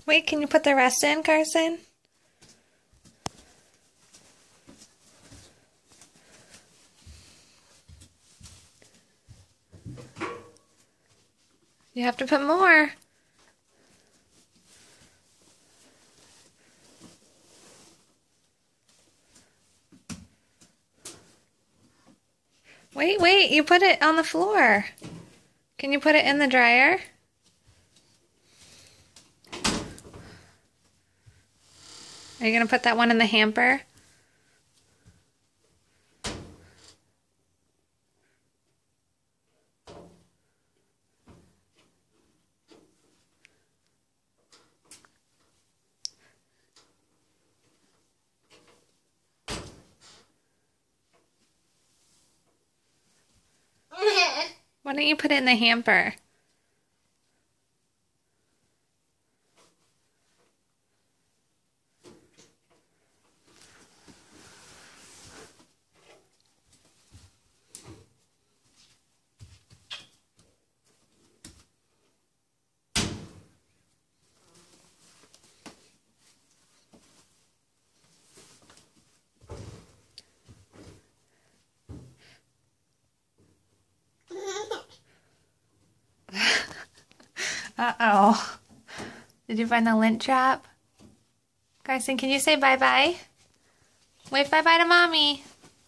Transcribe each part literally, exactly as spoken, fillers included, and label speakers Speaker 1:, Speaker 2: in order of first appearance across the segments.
Speaker 1: Wait, can you put the rest in, Carson? You have to put more. Wait, wait, you put it on the floor. Can you put it in the dryer? Are you going to put that one in the hamper? Why don't you put it in the hamper? Uh-oh. Did you find the lint trap? Carson, can you say bye-bye? Wave bye-bye to Mommy.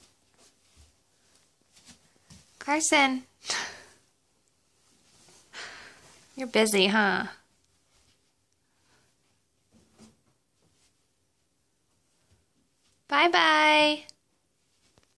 Speaker 1: Carson. You're busy, huh? Bye-bye.